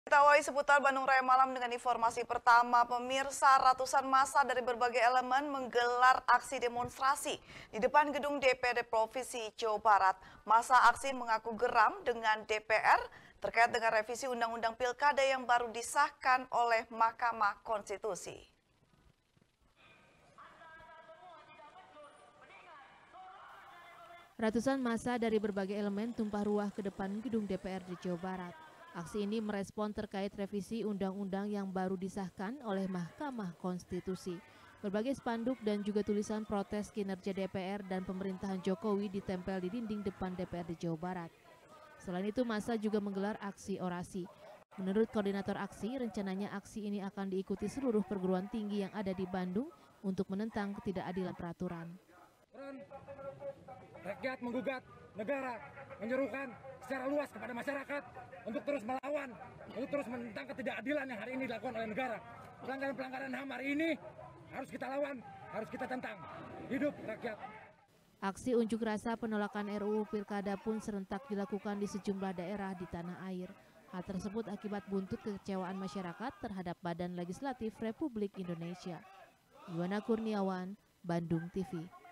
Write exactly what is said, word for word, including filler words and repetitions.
Kita awali seputar Bandung Raya Malam dengan informasi pertama. Pemirsa, ratusan massa dari berbagai elemen menggelar aksi demonstrasi di depan gedung D P R D Provinsi Jawa Barat. Massa aksi mengaku geram dengan D P R terkait dengan revisi Undang-Undang Pilkada yang baru disahkan oleh Mahkamah Konstitusi. Ratusan massa dari berbagai elemen tumpah ruah ke depan gedung D P R di Jawa Barat. Aksi ini merespon terkait revisi undang-undang yang baru disahkan oleh Mahkamah Konstitusi. Berbagai spanduk dan juga tulisan protes kinerja D P R dan pemerintahan Jokowi ditempel di dinding depan D P R di Jawa Barat. Selain itu, massa juga menggelar aksi orasi. Menurut koordinator aksi, rencananya aksi ini akan diikuti seluruh perguruan tinggi yang ada di Bandung untuk menentang ketidakadilan peraturan. Rakyat menggugat negara, menyerukan secara luas kepada masyarakat untuk terus melawan, untuk terus menentang ketidakadilan yang hari ini dilakukan oleh negara. Pelanggaran-pelanggaran H A M hari ini harus kita lawan, harus kita tentang. Hidup rakyat. Aksi unjuk rasa penolakan R U U Pilkada pun serentak dilakukan di sejumlah daerah di tanah air. Hal tersebut akibat buntut kekecewaan masyarakat terhadap Badan Legislatif Republik Indonesia. Yuwana Kurniawan, Bandung T V.